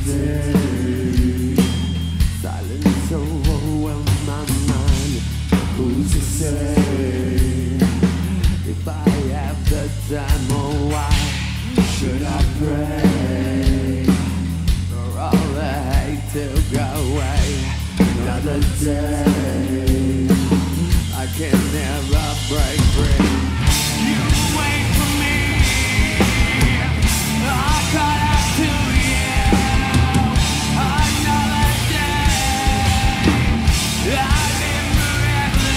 day. Silence overwhelms my mind. Who's to say if I have the time? Oh, why should I pray for all the hate to go away? Another day, I can never break free. You wait for me, I caught up to you. Another day, I live forever.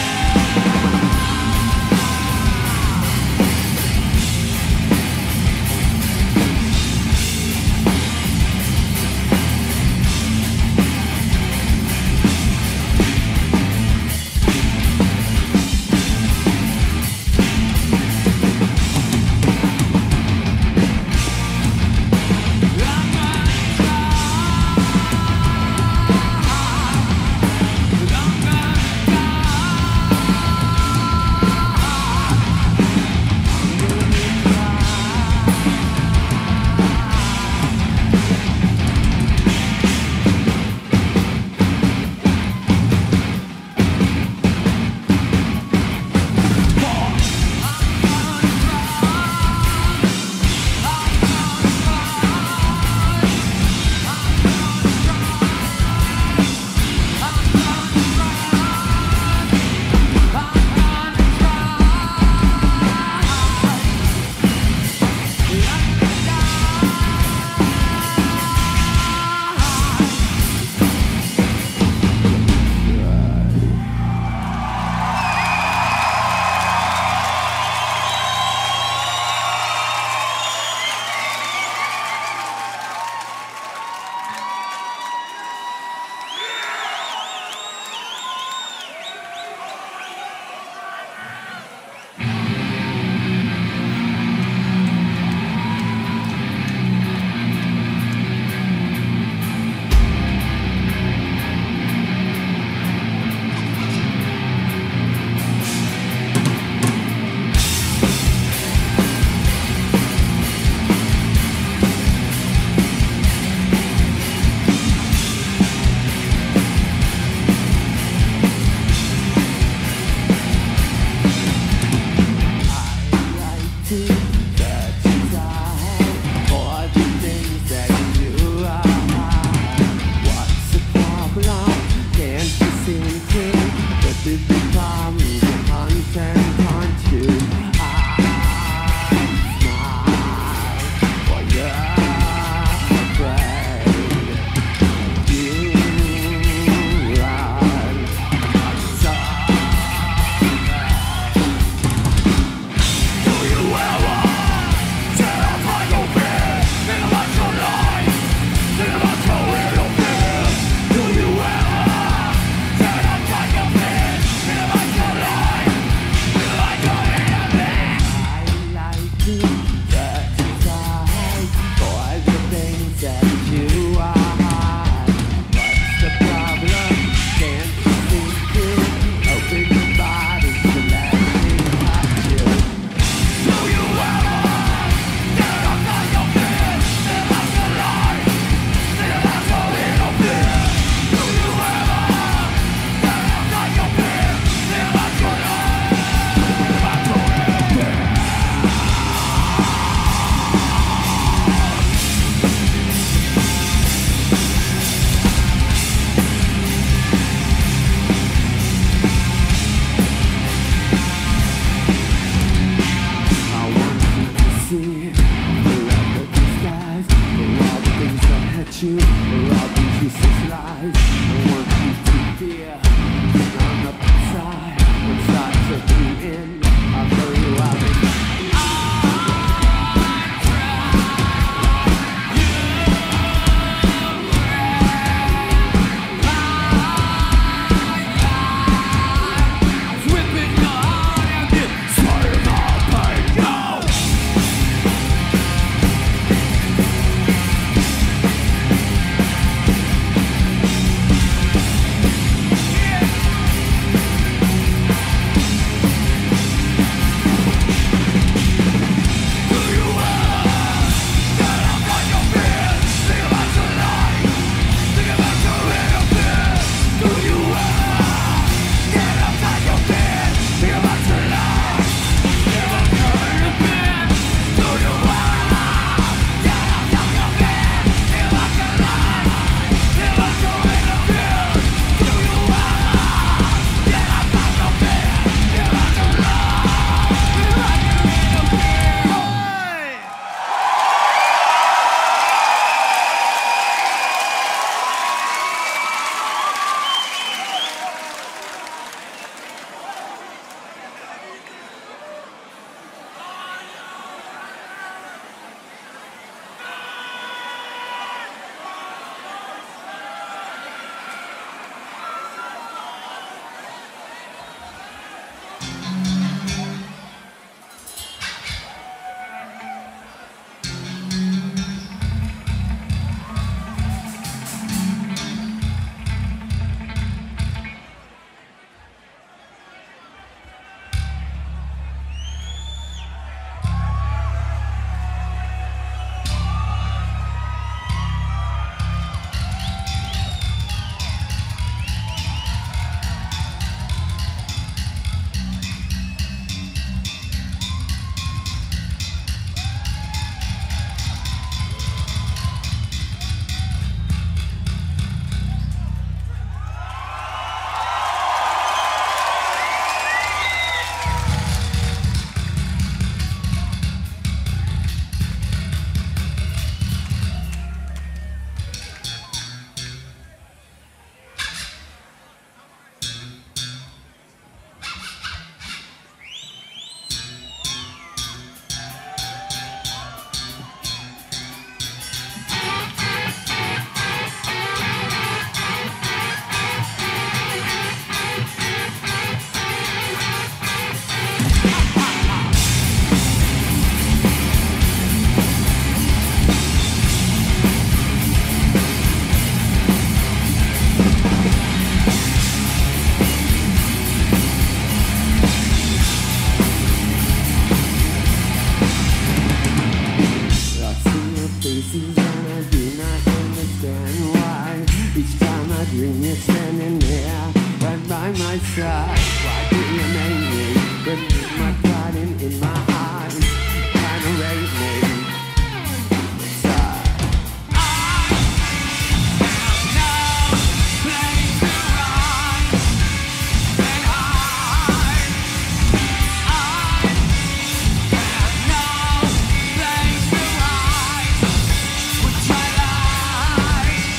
inside. Why do you make me remove my pride in my eyes? Trying to raise me inside. I have no place to run and hide. I have no place to hide with my life.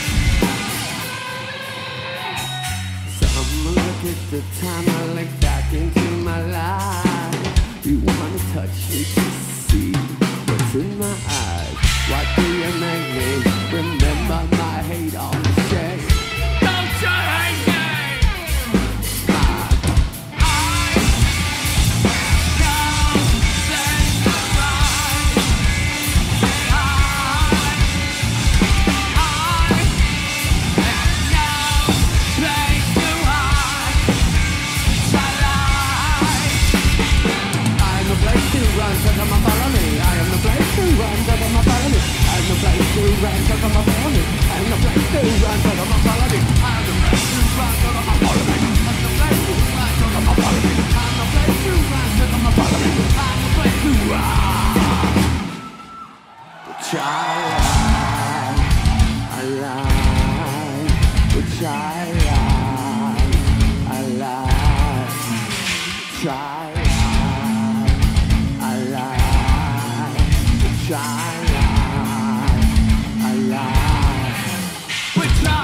Some look at the time I look back into my life. You wanna touch me to see what's in my eyes. Why do you make me remember my hate on the shade? Don't you hate me? I have no place to run and hide. I have no place to hide. My life. I have no place to run, so come and follow me. I have no place to run, so come and follow me. I have no place to run, so come and follow me. I have no place to run, so come and follow me. I have no place to run, so come and follow me. I have no place to run, so come and follow me. I have no place to run, so come and follow me. I have no place to run. Which I lie. Try I lie. Which I lie. Which I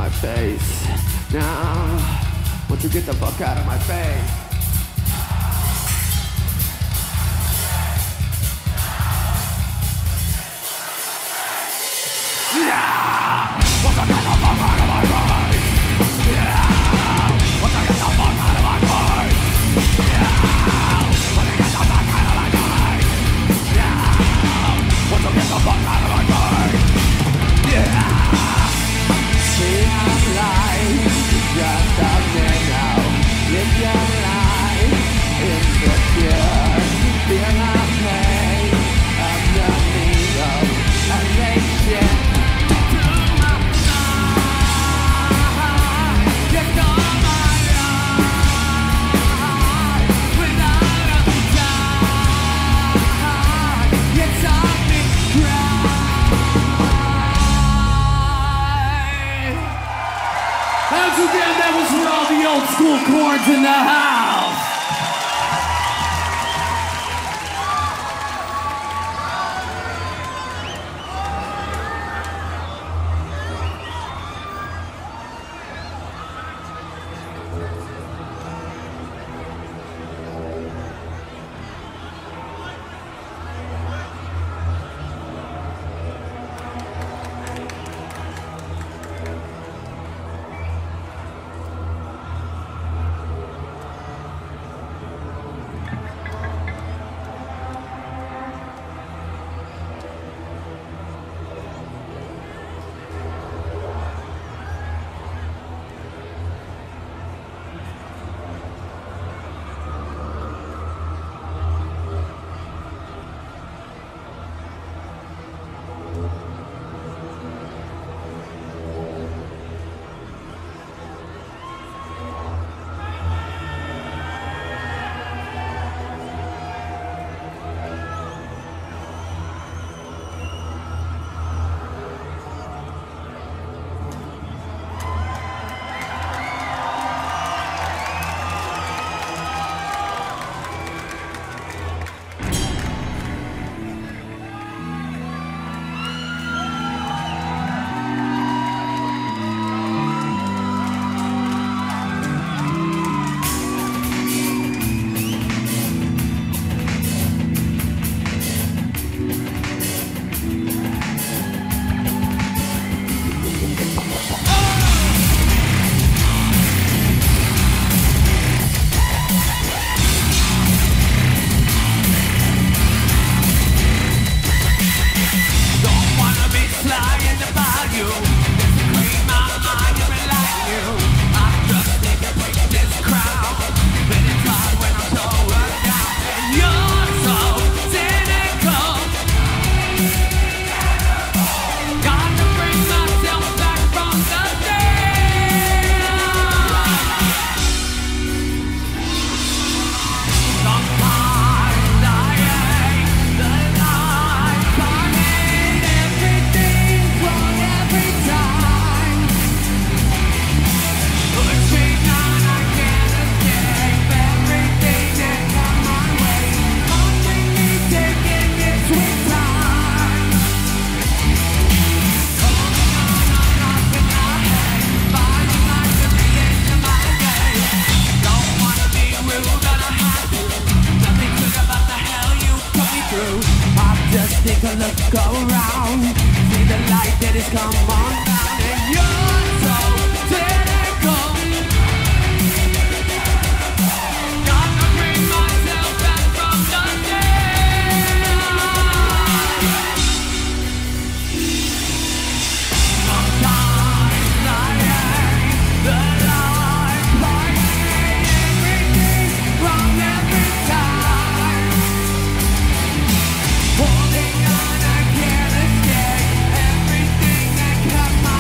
my face. Now, won't you get the fuck out of my face? Yeah! Won't you get the fuck out of my face? Yeah! Won't you get the fuck out of my face? Yeah! Won't you get the fuck out of my face? Yeah! Won't you get the fuck out of my face? Yeah! See I'm lying, just a minnow. Live your life, insecure. Feel my pain, I'm the needle. I lay shit to my side. Just all my life, without a doubt. You saw me cry. Once again, that was for all the old school chords in the house. Take a look around, see the light that has come on down, and you're so cynical. Gotta bring myself back from the dead. Sometimes I hate the light, playing everything wrong every time. Holding on, I can't escape everything that cut my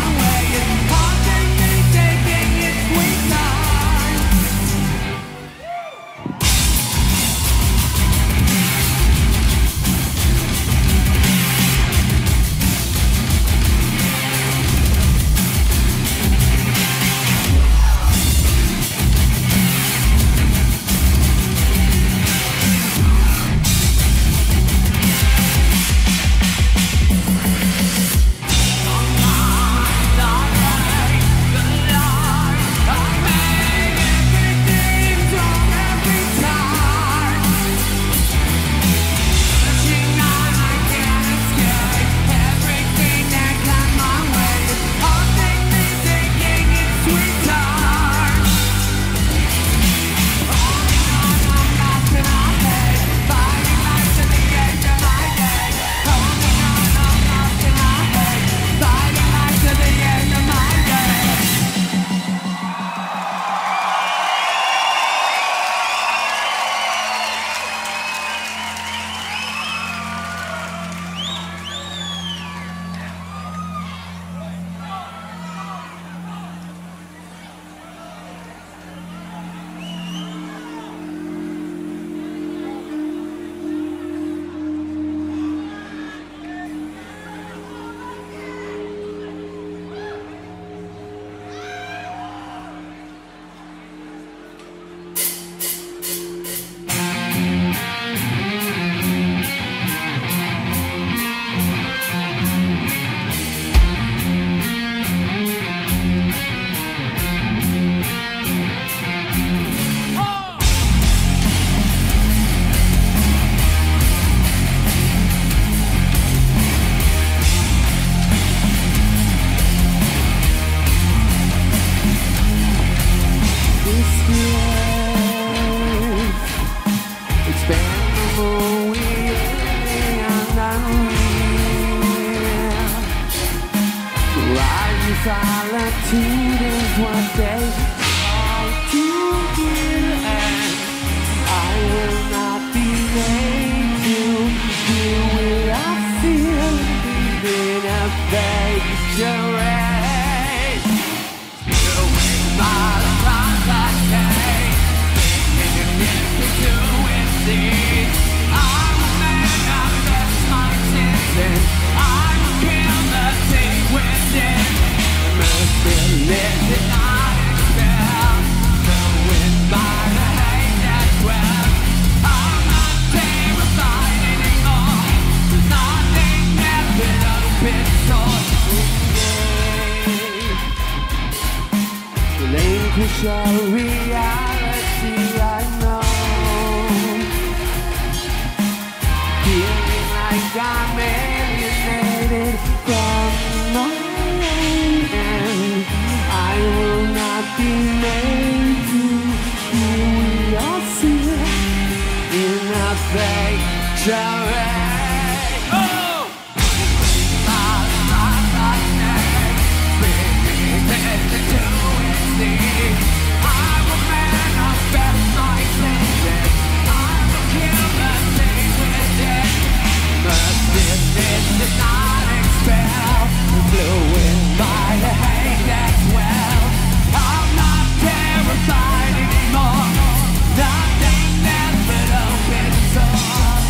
solitude is what they try to hear, and I will not be made to feel what I feel in a fake charade. Doing my life like day, and if you do it, see, I'm a man, I lost my senses. I will kill the thing within. Merciless and not expel, knowing by the hate that dwells. I'm not terrified anymore. There's nothing left but open source. Relinquish our reality, I know. Feeling like I'm alienated from my own end. I will not be made to feel we all see in a fake charade. Oh! Fluid by the hate as well. I'm not terrified anymore. Nothing left but open source.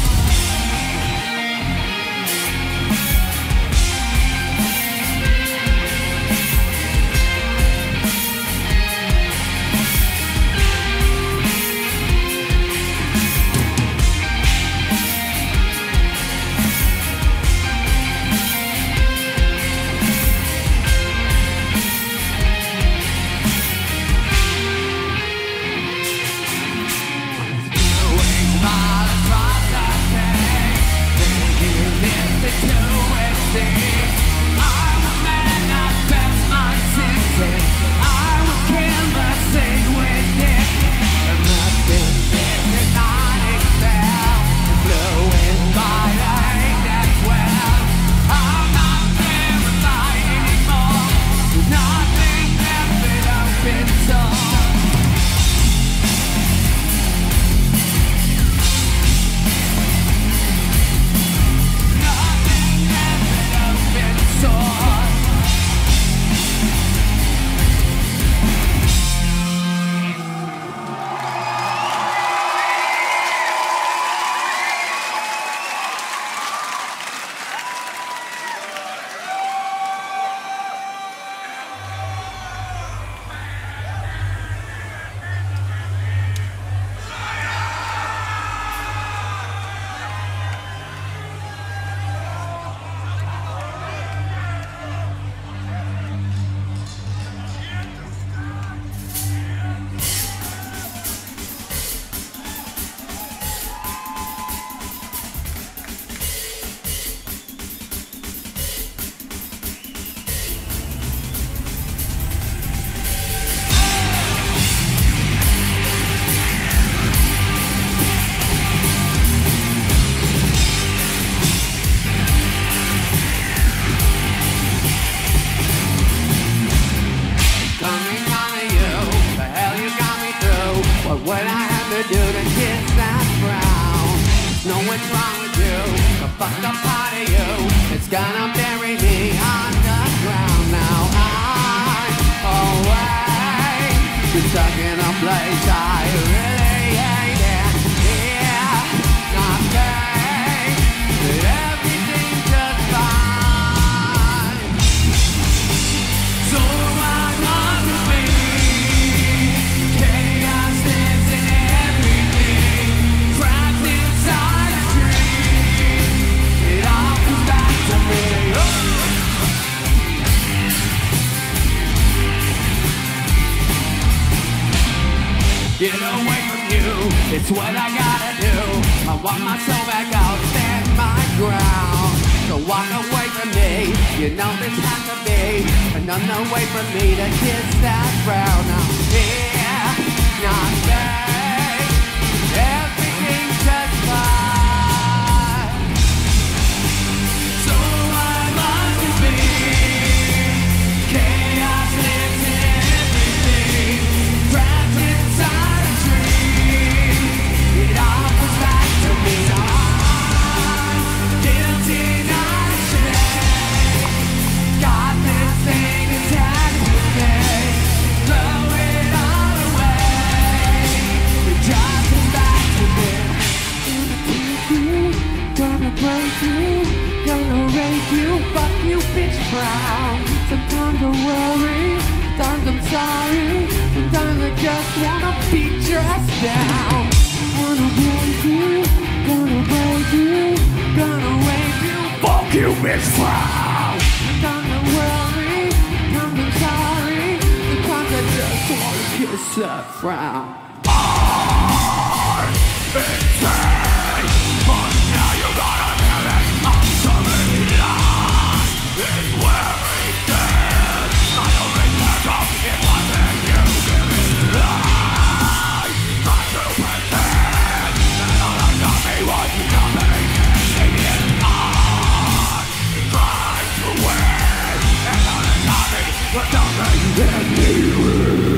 What I have to do to kiss that frown. Know what's wrong with you, the fucked up part of you. It's gonna bury me underground. Now I'm away, you're stuck in a place I really hate it. Yeah, not great, but everything's just fine. So I want to be. Get away from you, it's what I gotta do. I want my soul back out, stand my ground. So walk away from me, you know this has to be another way for me to kiss that frown. Now here, not there, everything's just fine. So I want to be chaos. frown. Sometimes I worry, sometimes I'm sorry, sometimes I just wanna beat your ass down. Gonna break you, gonna break you, gonna wake you. Fuck you, bitch, frown. Sometimes I worry, sometimes I'm sorry, sometimes I just wanna kiss that frown. Insane, but now you gotta feel it. I'm sorry, lost is where it is. I only care of it wasn't you giving life. I do pretend that all I got me was nothing. Alien art, trying to win, and all I got me was nothing anyway.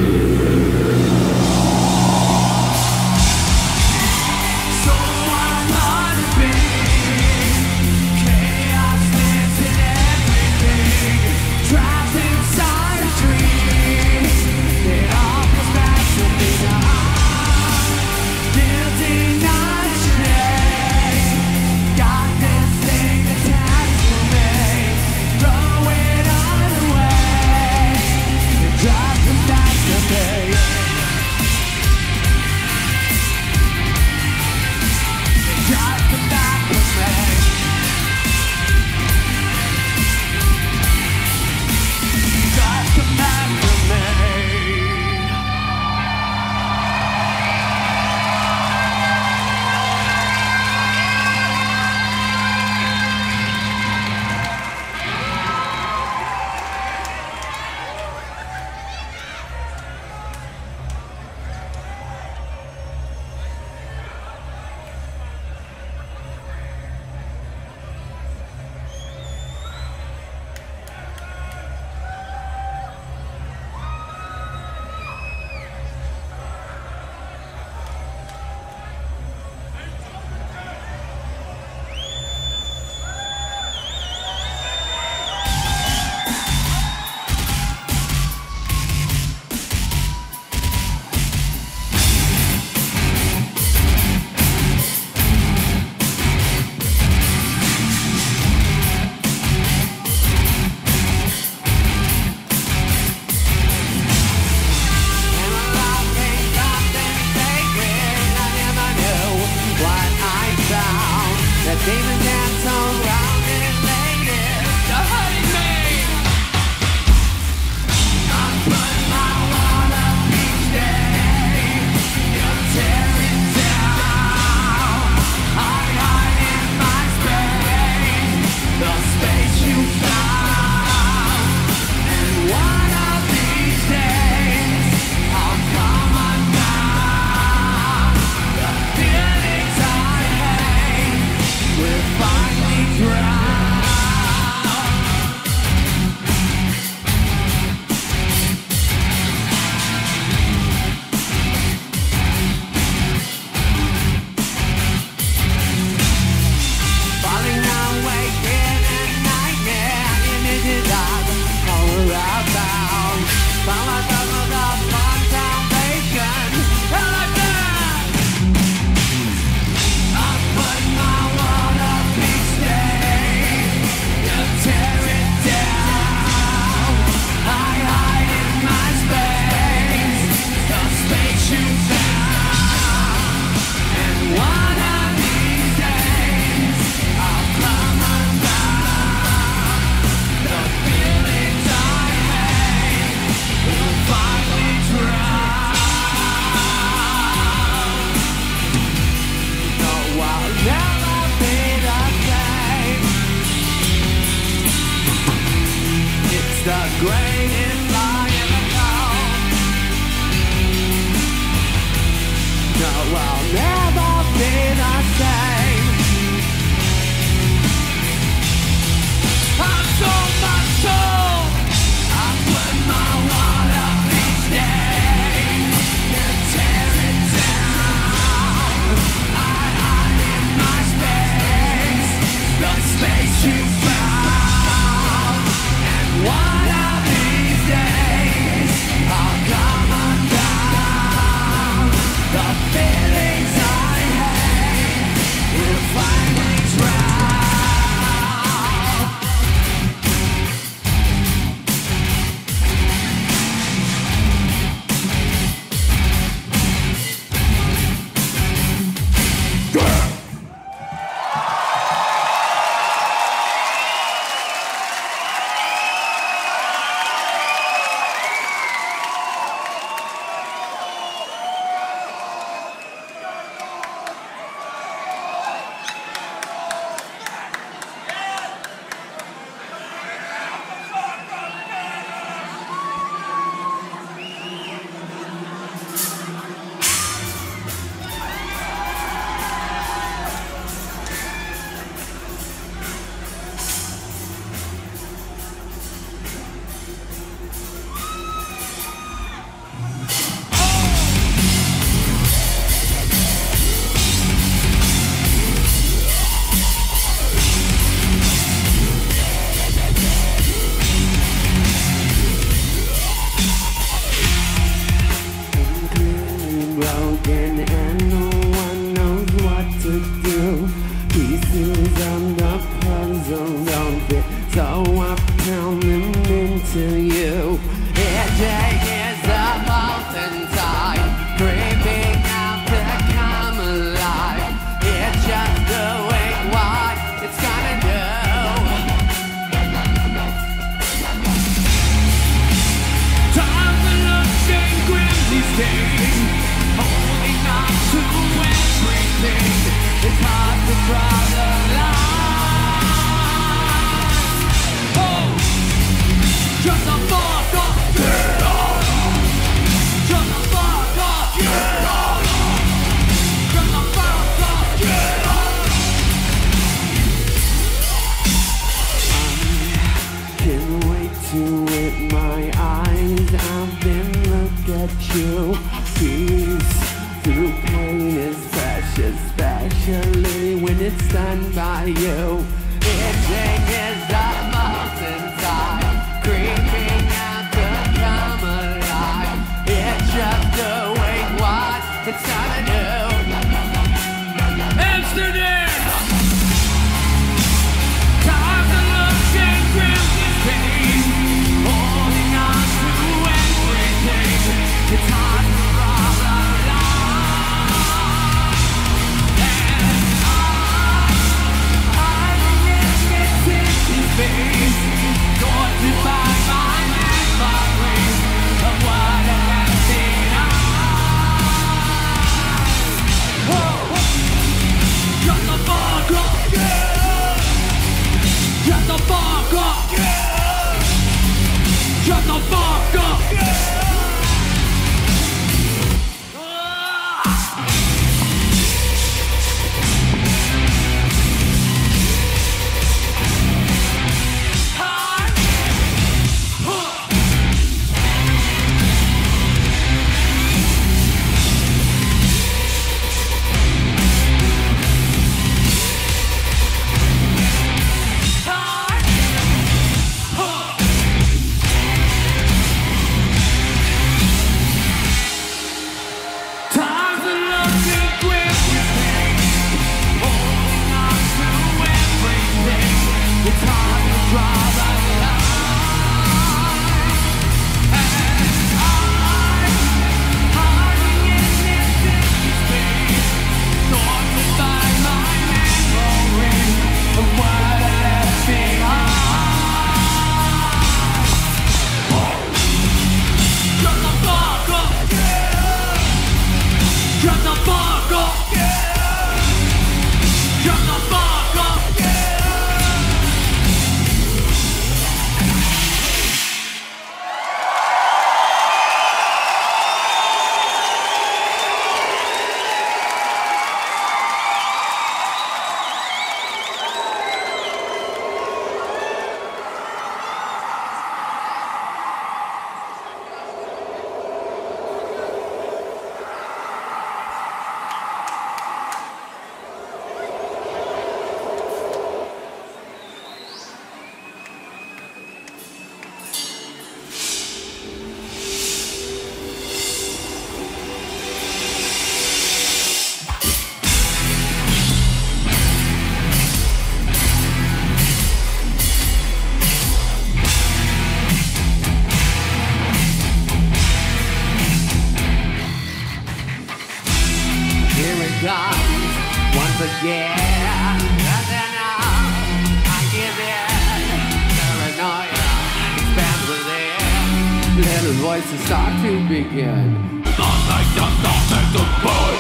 Demon dance around and ladies to hurt me. I put my wall up each day. You tear it down. I hide in my space, the space you found. And one of these days, I'll come undone. The feelings I hate will finally drown. pieces of the puzzle don't fit, so I pound them into you. It is the molten tide, creeping out to come alive. It's just doing what it's gonna do. Time to look and grim these days, holding on to everything. It's hard to draw the line. Oh, shut the fuck up, get on. Shut the fuck up, get on. Shut the fuck up, get on. I can't wait to with my eyes. I've been look at you. Peace through pain is precious, especially when it's done by you. Itching is the molten tide, creeping out to come alive. It's just doing what it's gonna do. Amsterdam! Time to look and grim this pain, holding on to everything. It's hard to draw the line. Face, tortured by my memories of what I have seen. Whoa. Shut the fuck up, yeah. Shut the fuck up, yeah. Shut the fuck up, yeah. Once again, and then I give in. Paranoia expands within. Little voices start to begin. Not like the make the boy.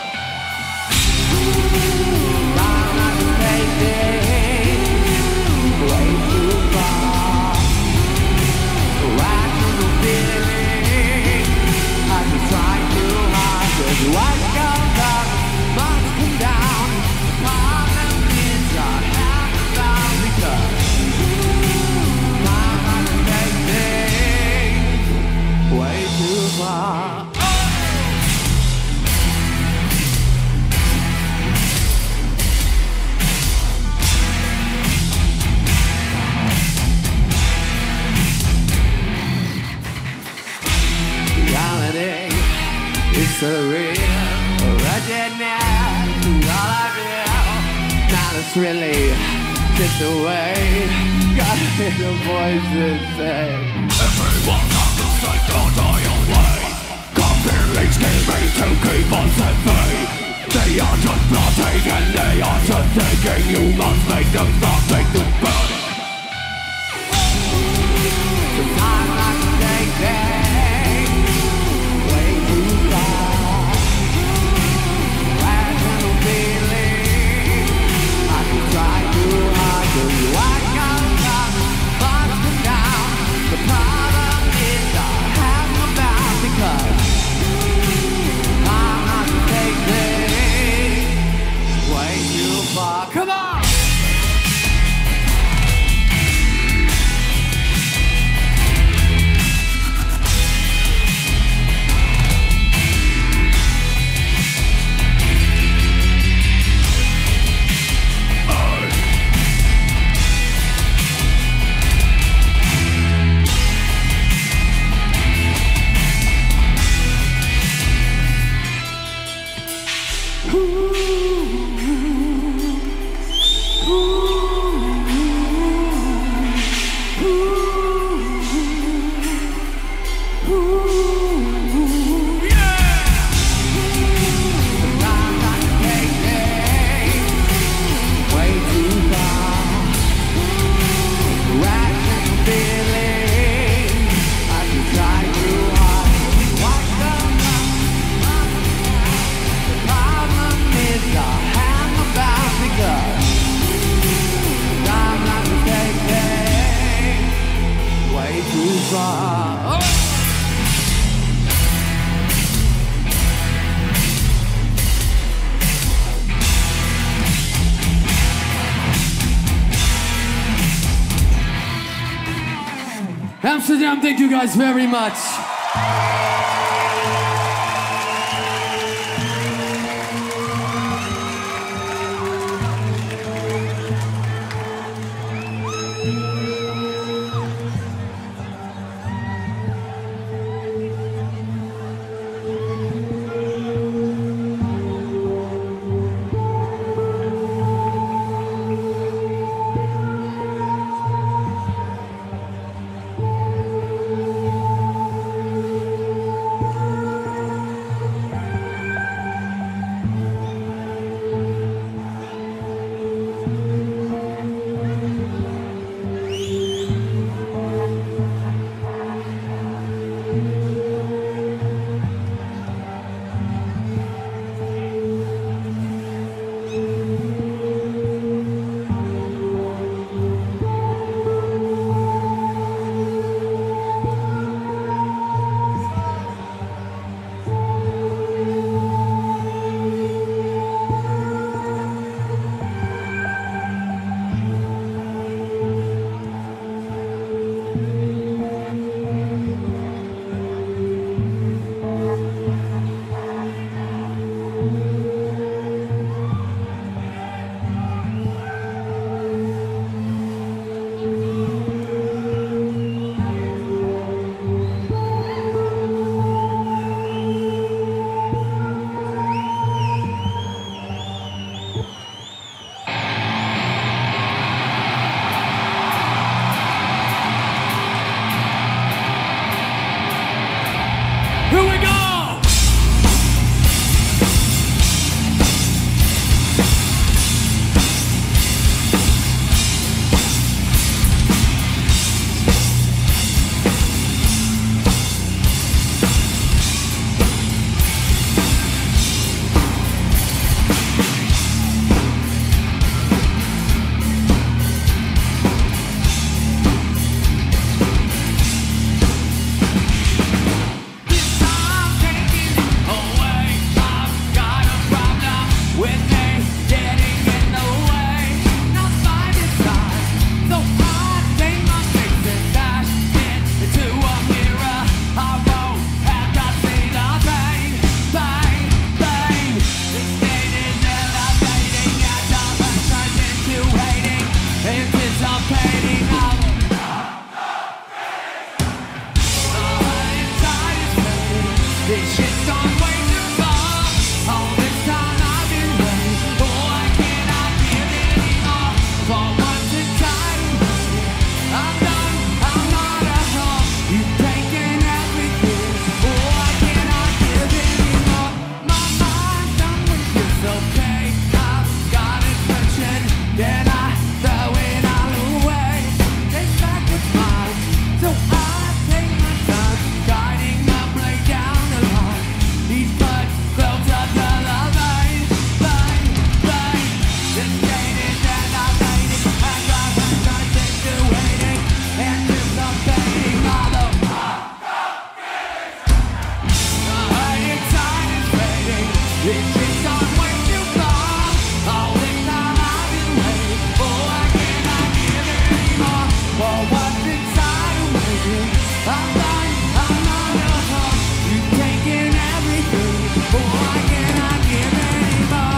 I'm not taking way too far. Rational feeling. I just try too hard. 'Cause what goes up must come down. Problem is I have found because I'm not taking way too far. really gets away. Gotta hear the voices say, everyone has to say don't die away. Compelling scheming to keep us at bay. They are just plotting and they are just thinking you must make them stop, make them burn. The time like taking way too far. Rational feeling I can try too hard to walk out of busting down. The problem is I have no bounds because I'm not taking way too far. Come on! Amsterdam, thank you guys very much. This shit's gone way too far. All this time I've been waiting. Oh, I cannot give anymore. For what's inside of me, I'm done, I'm not enough. You've taken everything. Oh, I cannot give anymore.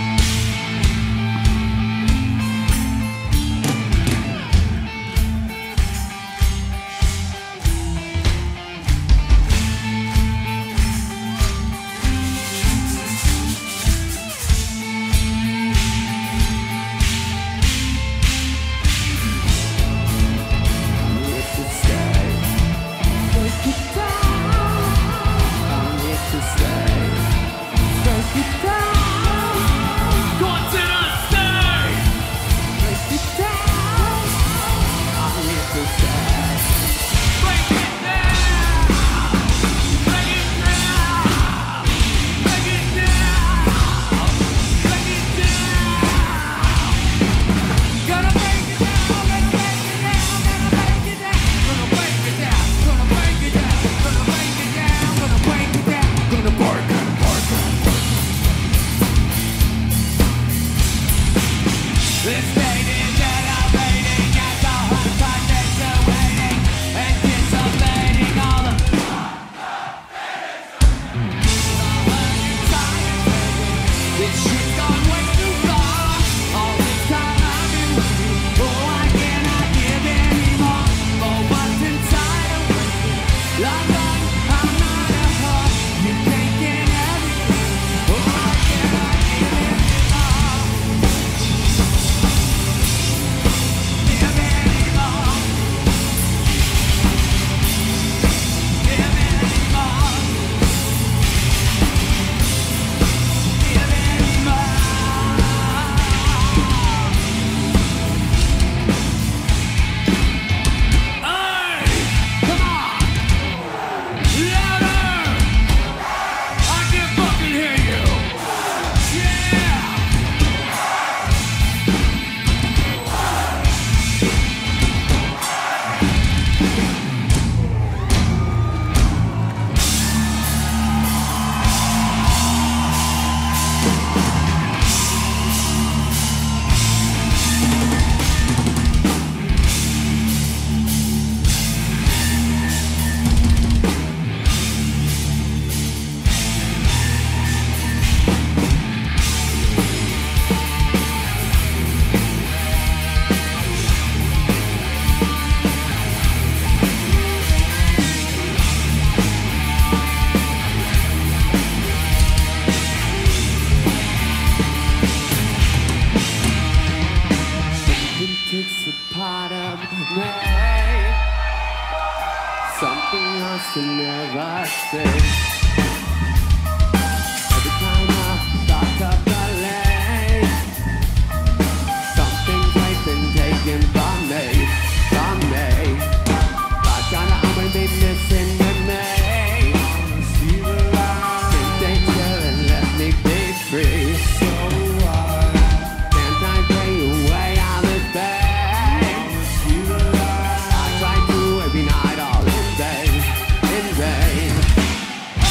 Something else to never say. Every time I start up the lane, something's right been taken from me, from me. But China, I'm gonna be missing with me. See the light in danger and let me be free. So can't I bring away all this pain? See the light. I try to every night, all in vain, in vain.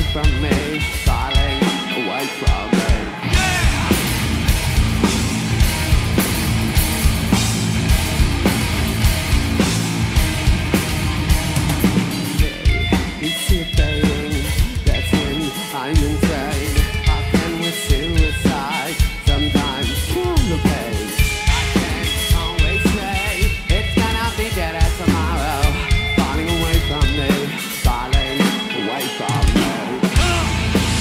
from me, falling away from me. Anticipating, that's when I'm insane. Often with suicide, sometimes from the pain. I can't always say it's gonna be better tomorrow. Falling away from me, falling away from me.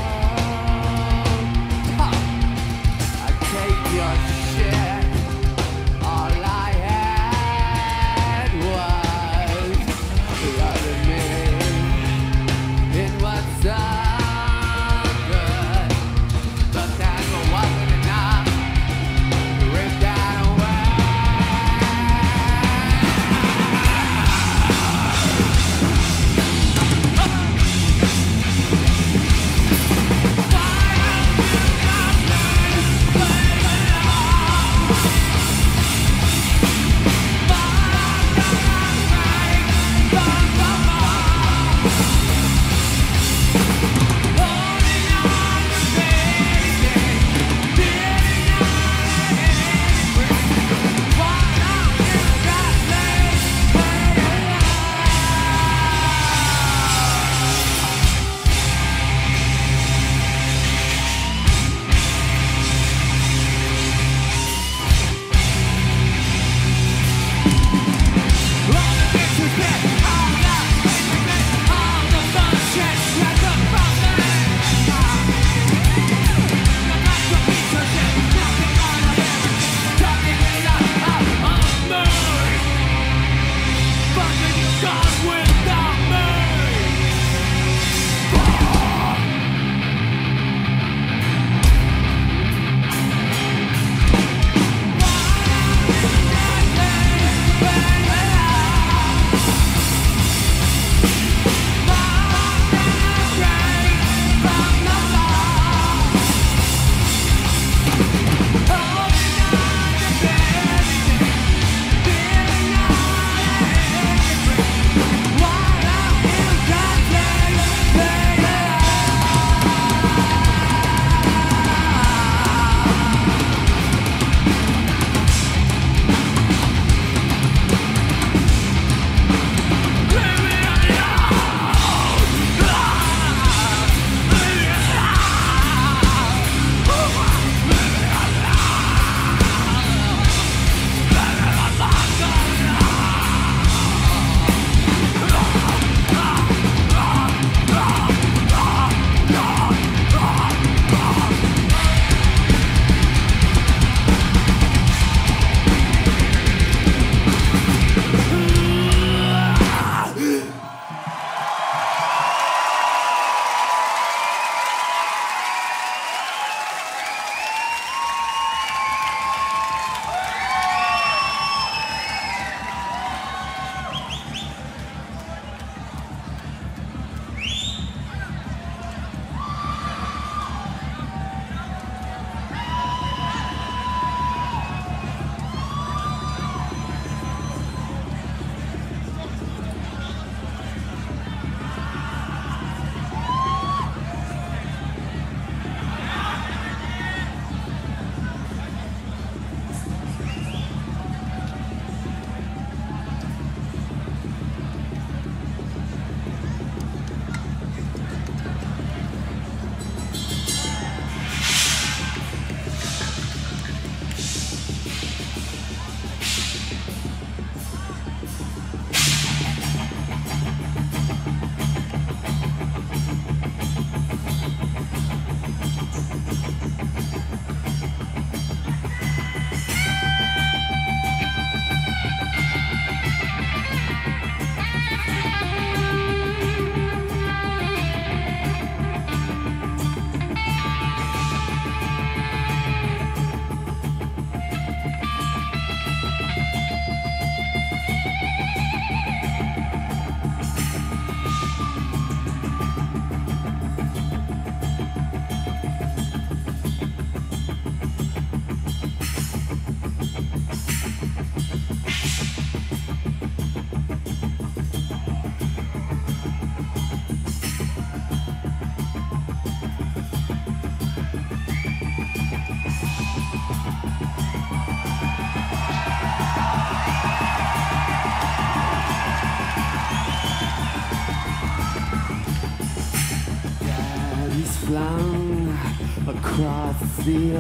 flung across the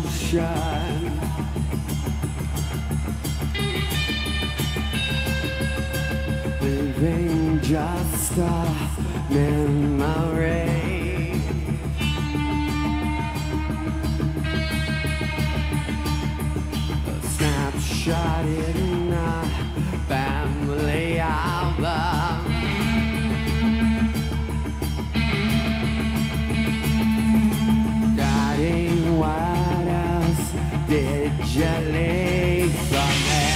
ocean. Leaving just a memory. shot in a family album. Daddy, what else did you leave for me?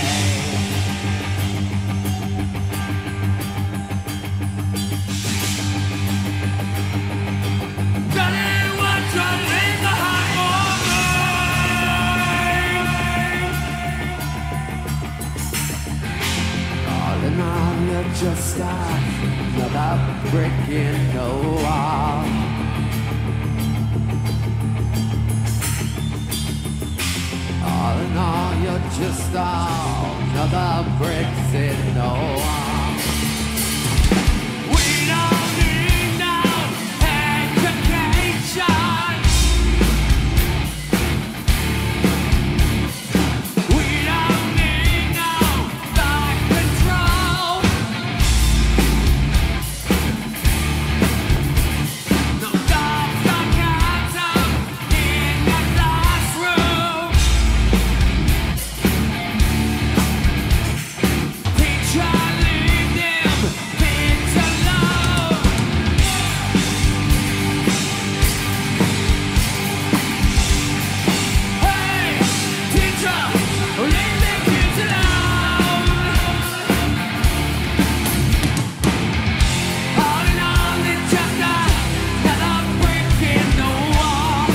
Daddy, what you leave behind for me? All in all, you're just another brick in the wall. All in all, you're just another bricks in the wall. We don't need no education. We don't need no thought control. No dogs or cats out in the classroom. Teacher, leave them kids alone. Hey, teacher, leave the kids alone. All in all, it's just another brick in the wall.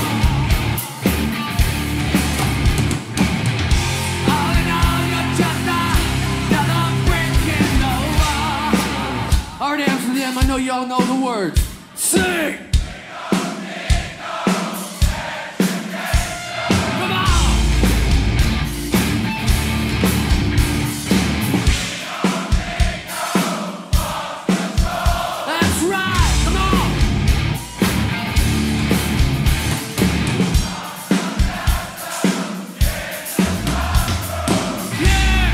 All in all, you're just another brick in the wall. Alright, Amsterdam, I know y'all know the words. Sing! Come on! That's right, come on! Yeah!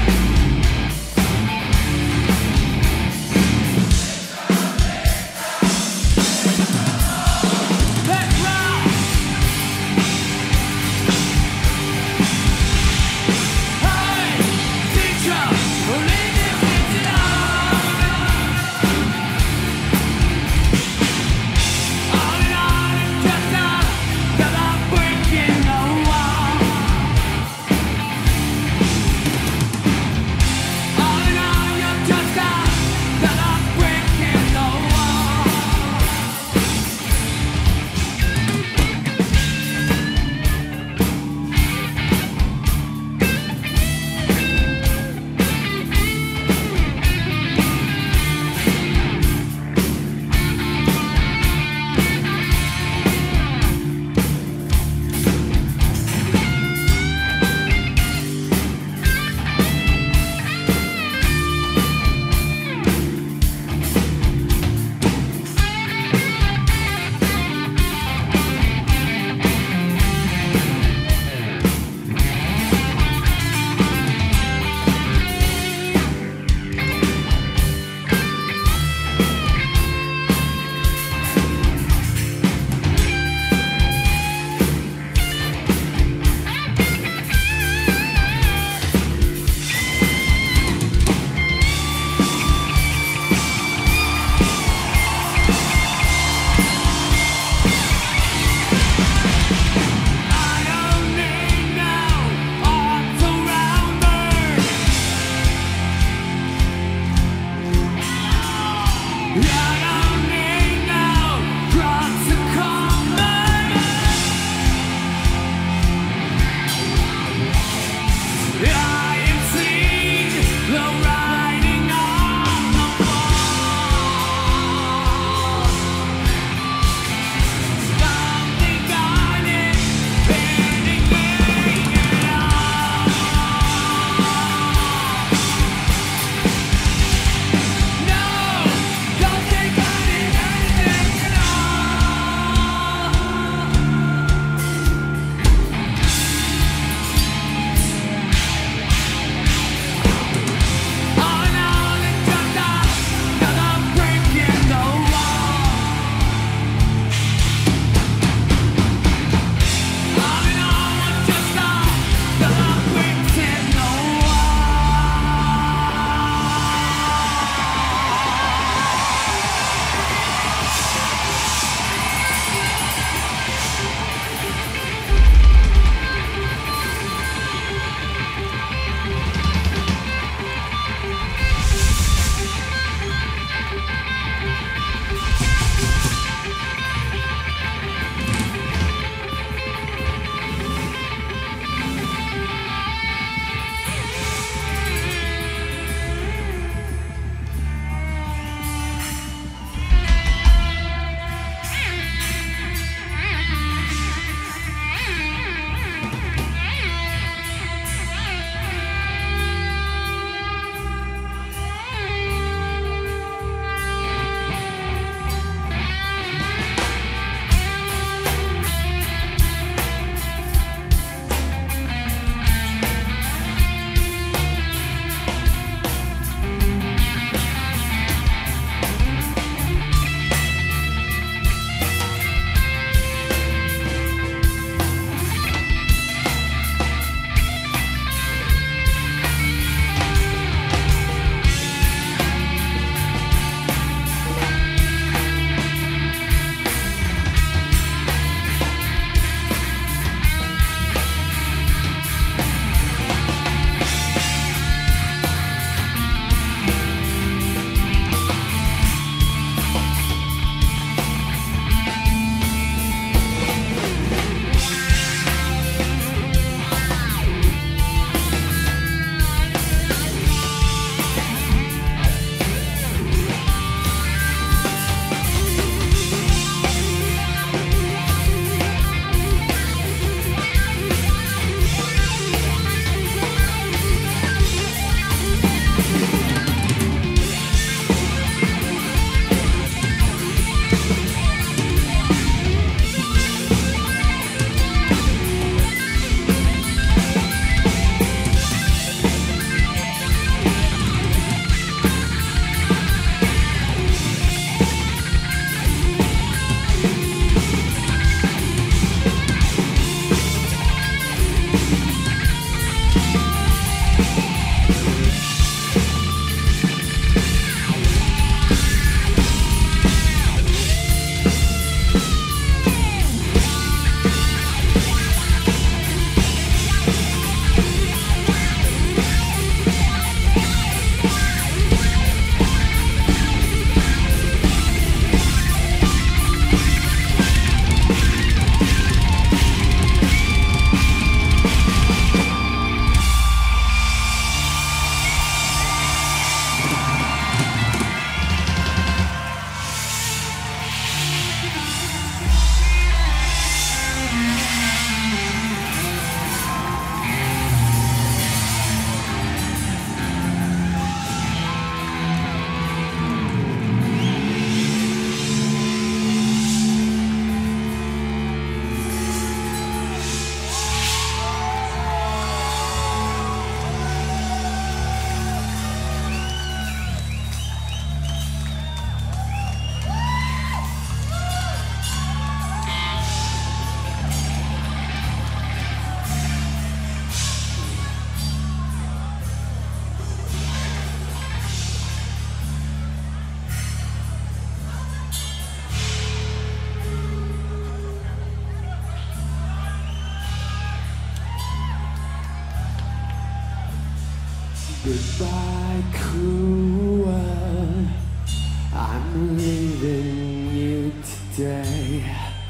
Goodbye, cruel. I'm leaving you today.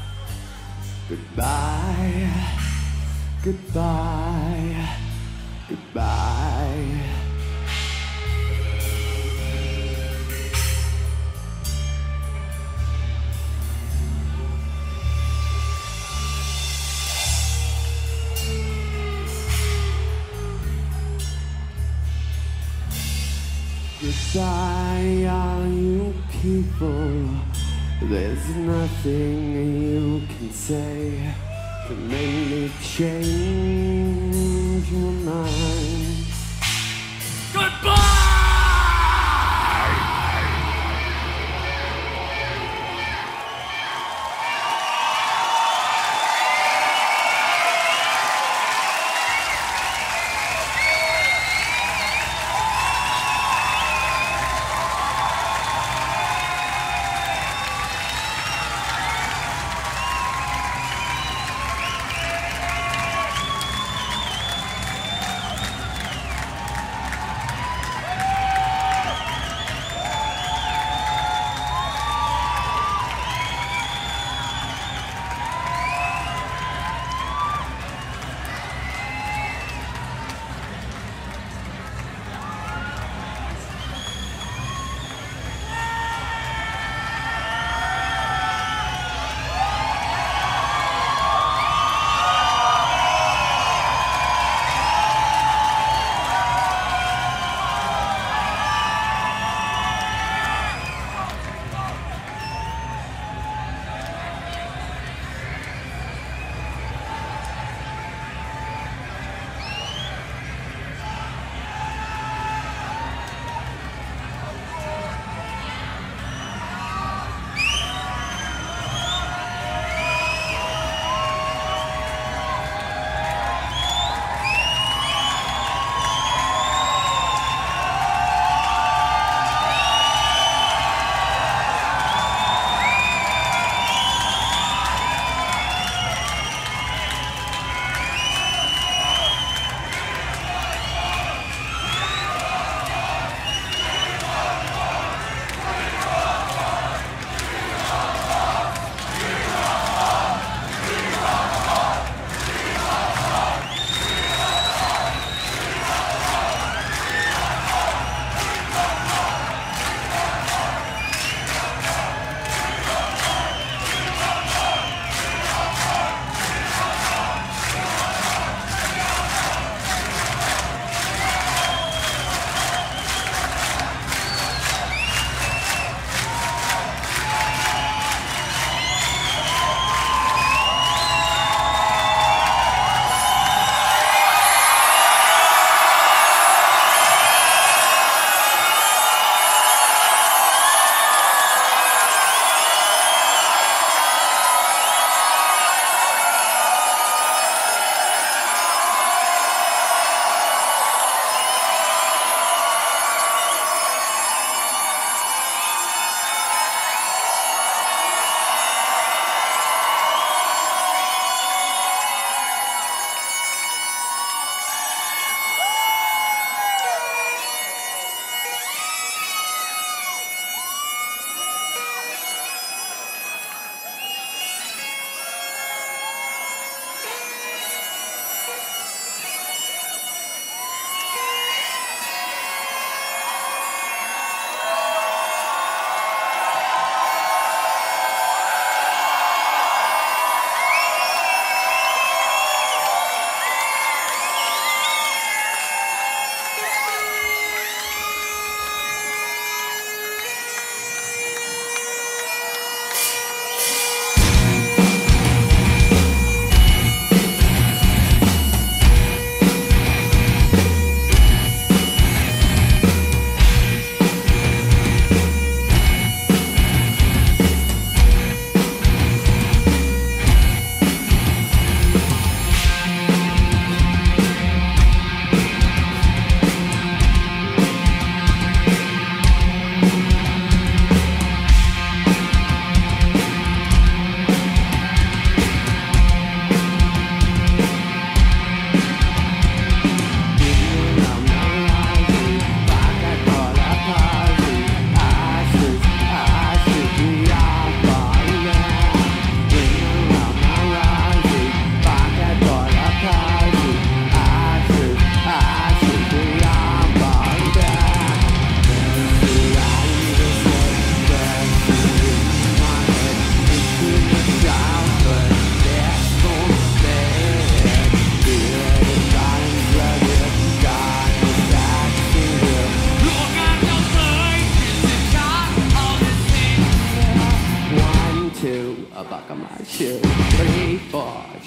Goodbye, goodbye, goodbye. Goodbye, all you people. There's nothing you can say to make me change my mind. Goodbye!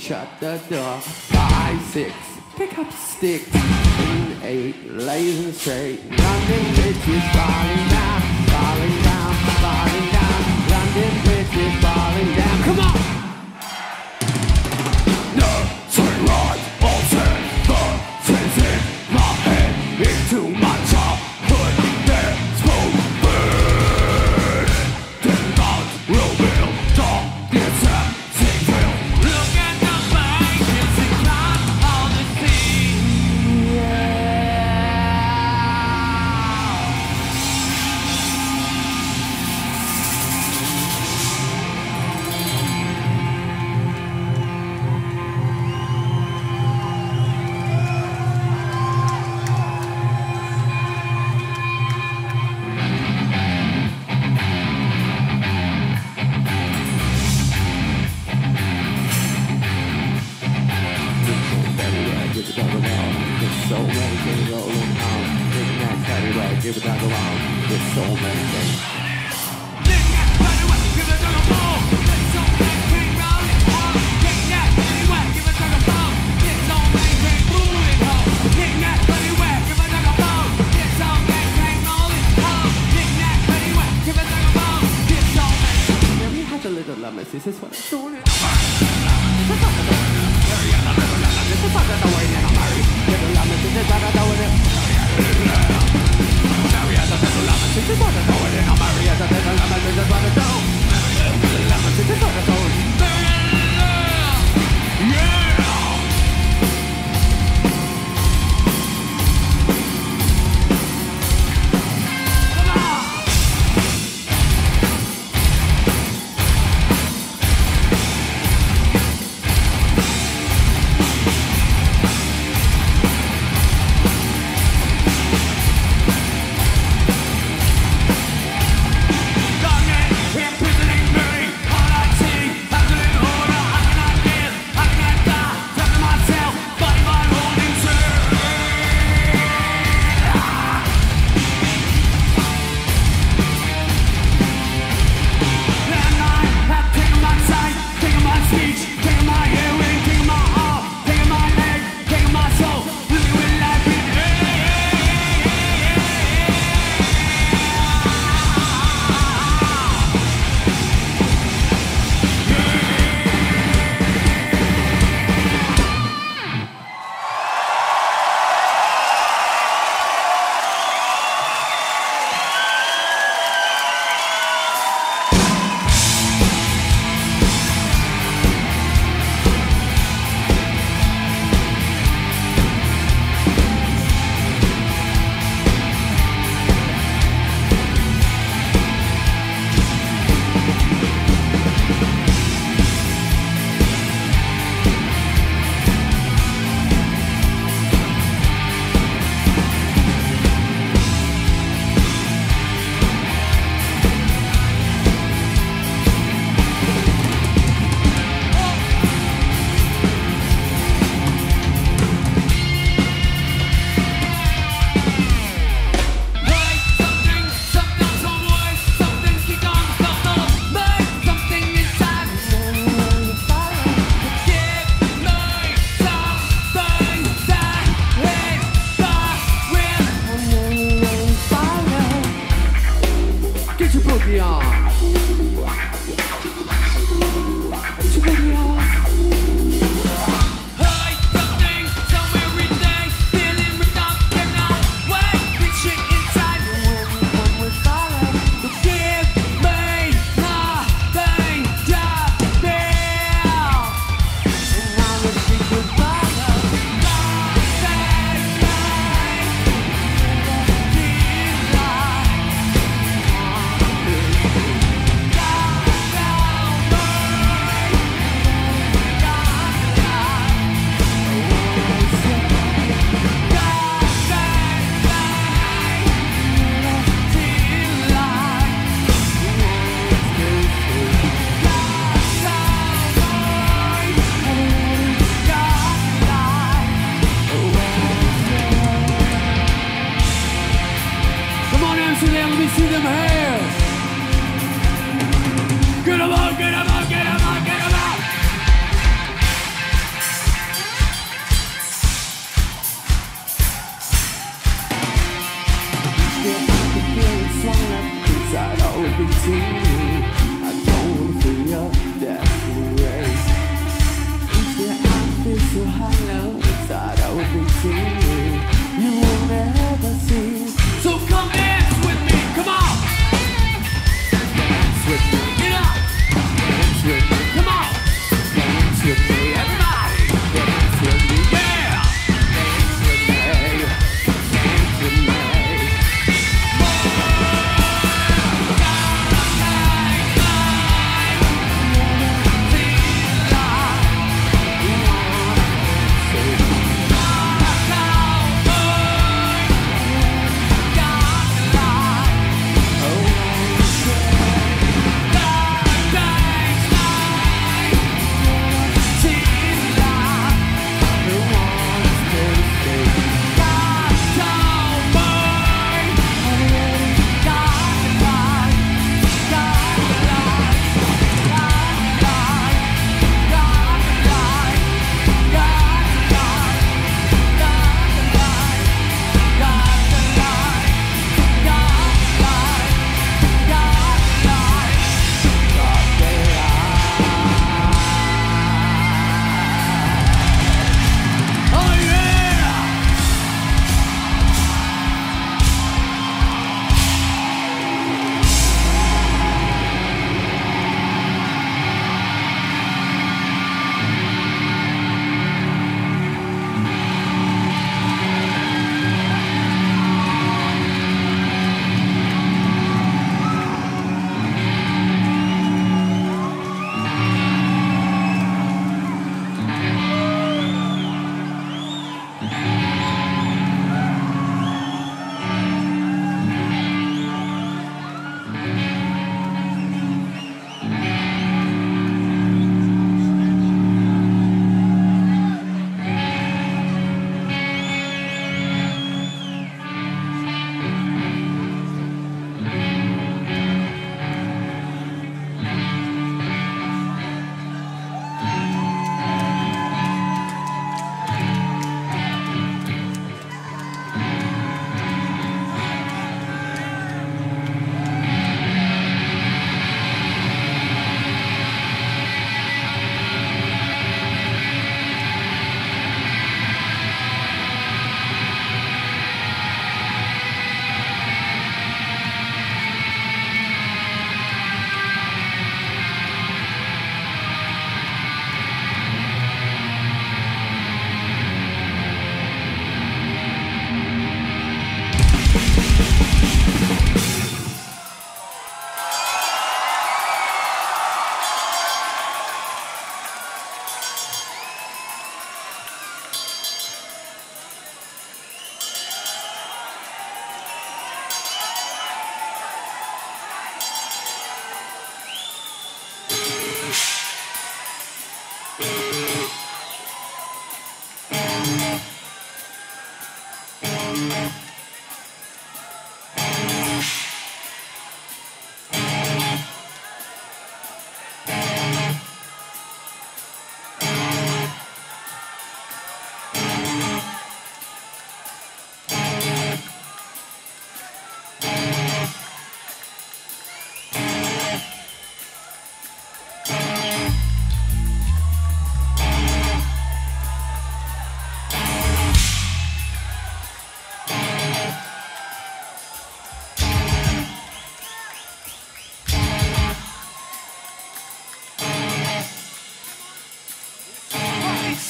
shut the door. 5, 6, pick up sticks. 7, 8, blazing straight. London Bridge is falling down, falling down, falling down. London Bridge is falling down. Come on! Nothing right, all said, but things in my head. Into my childhood, there's smoke burning. Then God will build darkness and sing field. Look at the bank, it's a cloud on the sea. So many things rolling on. Big Mac, Patty Rag, give it down the line. There's so many things. Big Mac, Patty Rag, give it down the line. There's so many things rolling on. Big Mac, Patty Rag, give it down the line. There's so many things rolling on. Big Mac, Patty Rag, give it down the line. There's so many things rolling on. Big Mac, Patty Rag, give it down the line. There's so many. Yeah, we had a little lemon. This is what I'm doing. This is what I'm doing.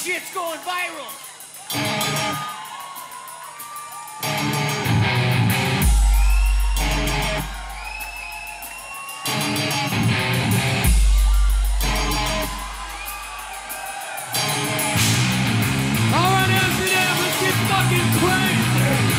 shit's going viral. Alright, Amsterdam, let's get fucking crazy.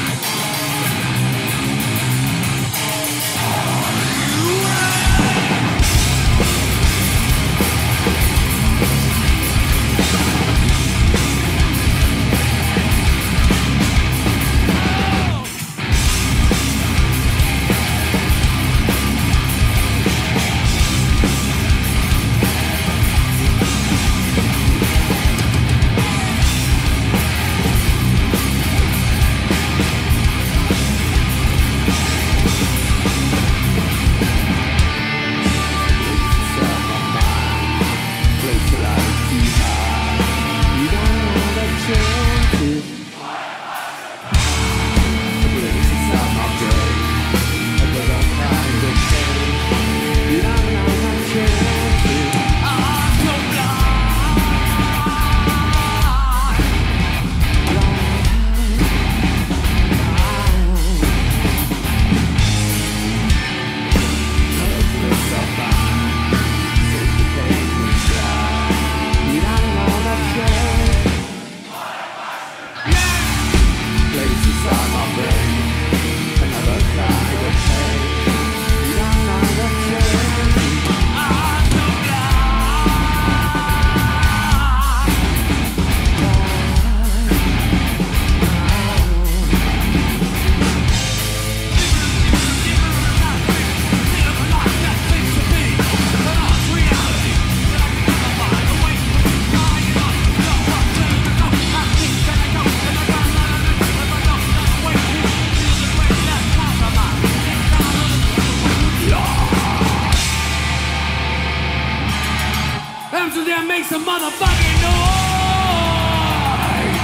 Amsterdam, make some motherfucking noise!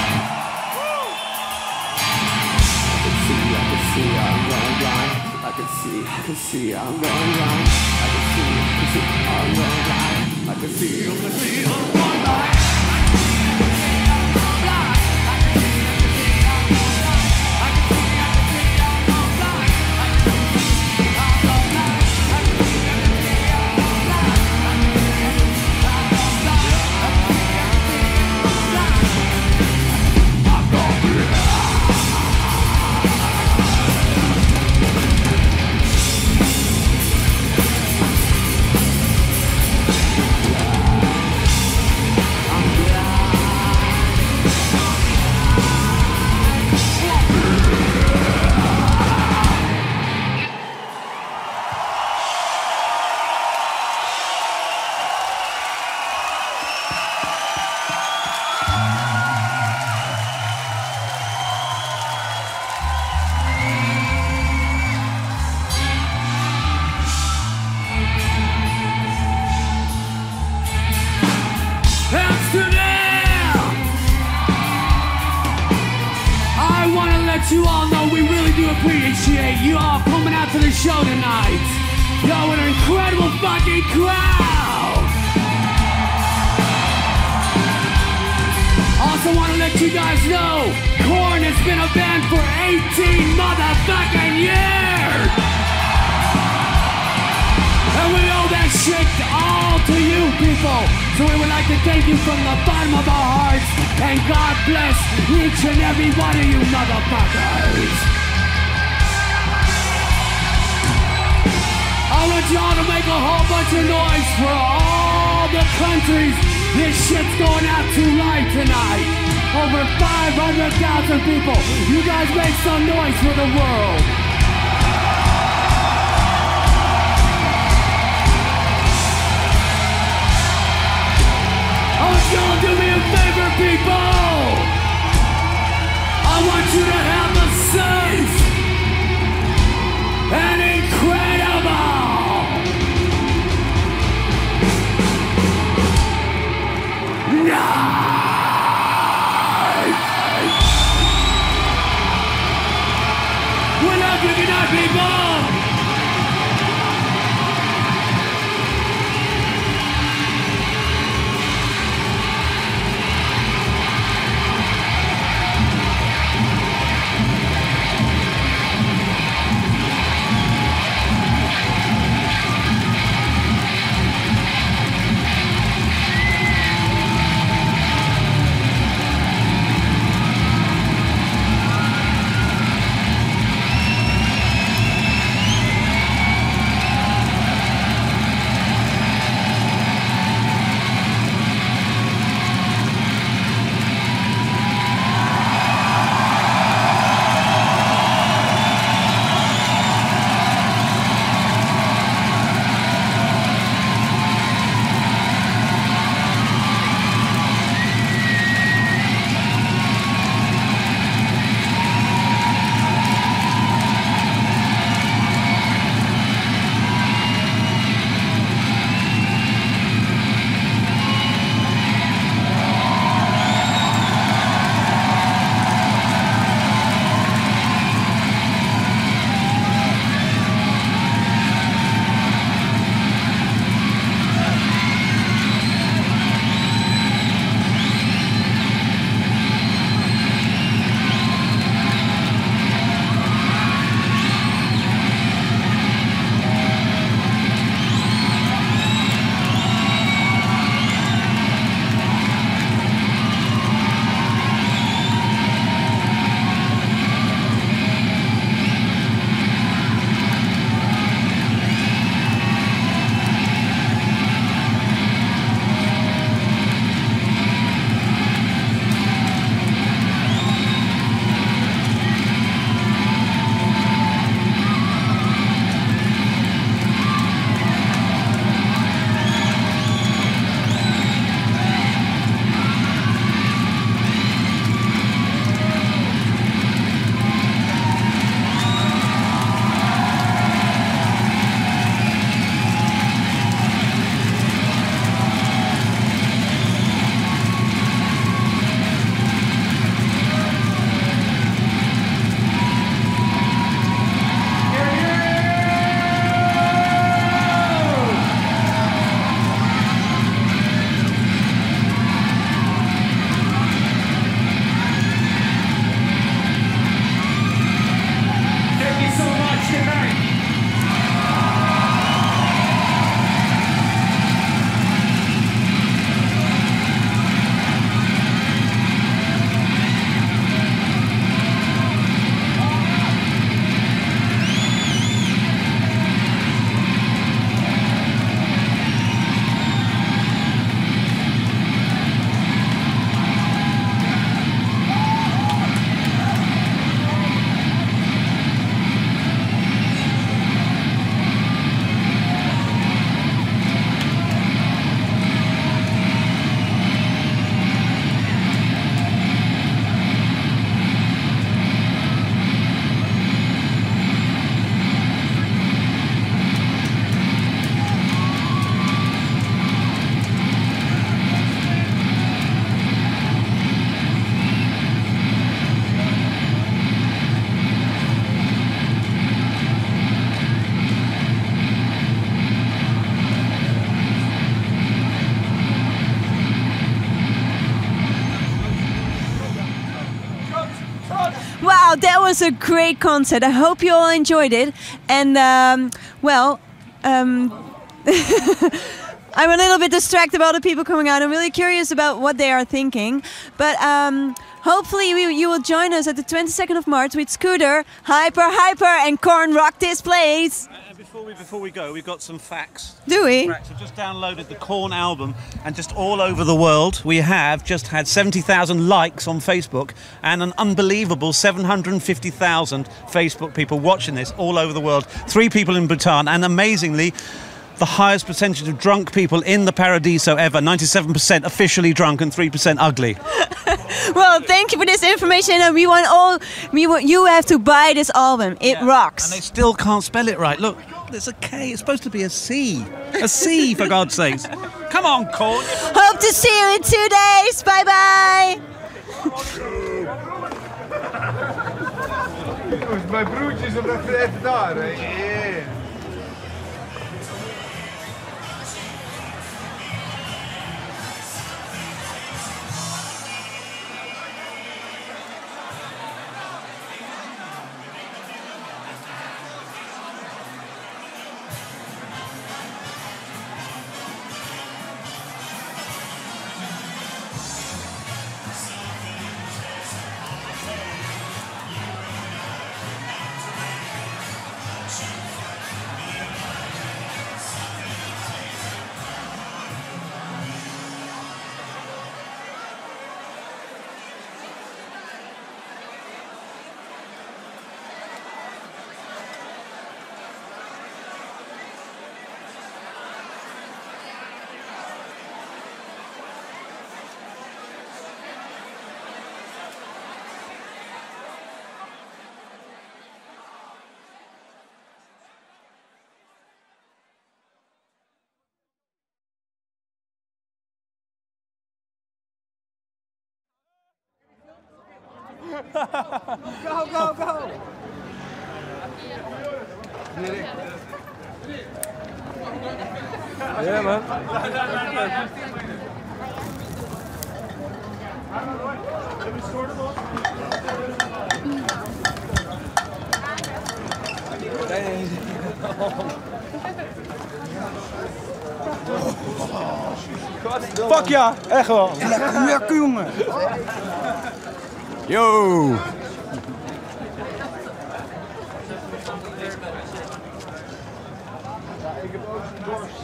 I can see I'm going blind. I can see I'm going blind. I can see I'm going blind. You all know we really do appreciate you all coming out to the show tonight. Yo, an incredible fucking crowd. Also want to let you guys know, Korn has been a band for 18 motherfucking years. And we owe that shit all to you people. So we would like to thank you from the bottom of our hearts. And God bless each and every one of you motherfuckers. I want y'all to make a whole bunch of noise for all the countries this shit's going out to live tonight. Over 500,000 people. You guys make some noise for the world. I want y'all to do me a favor, people. I want you to have a safe and incredible night. We love you, good night, people. Wow, that was a great concert. I hope you all enjoyed it. And I'm a little bit distracted about the people coming out. I'm really curious about what they are thinking. But hopefully you will join us at the 22nd of March with Scooter, Hyper, and Korn Rock this place. Before we go, we've got some facts. Do we? I've just downloaded the Korn album, and just all over the world, we have just had 70,000 likes on Facebook and an unbelievable 750,000 Facebook people watching this all over the world. 3 people in Bhutan, and amazingly, the highest percentage of drunk people in the Paradiso ever. 97% officially drunk and 3% ugly. Well, thank you for this information, and you have to buy this album. It rocks. And they still can't spell it right. Look, there's a K. It's supposed to be a C. A C, for God's sakes. Come on, Korn. Hope to see you in 2 days. Bye bye. Mijn broertje is even daar, hè. Go. Yeah, man. Fuck ja, echt wel. Lekker jongen. Yo! Ik heb ook een dorst.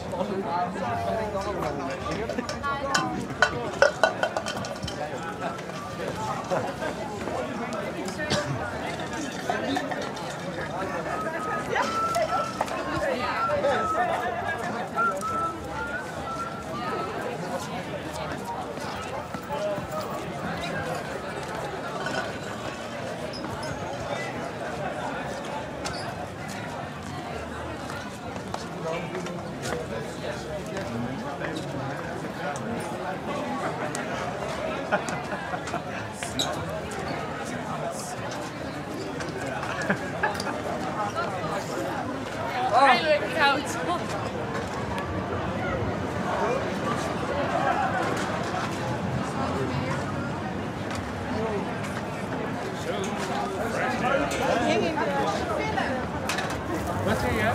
Eindelijk koud. Wat zie je?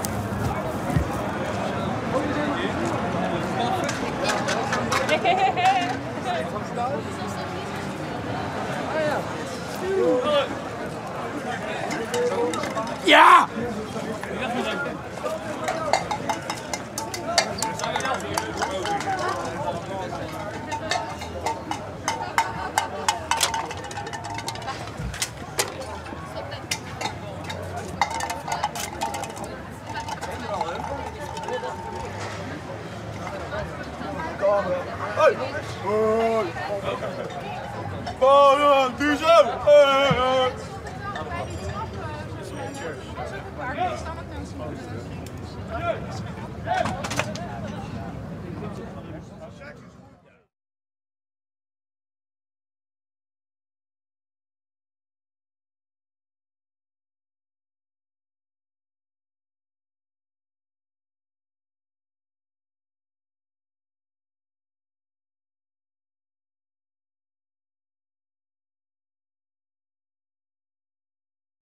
Ja! Doe zo! Waar is dan het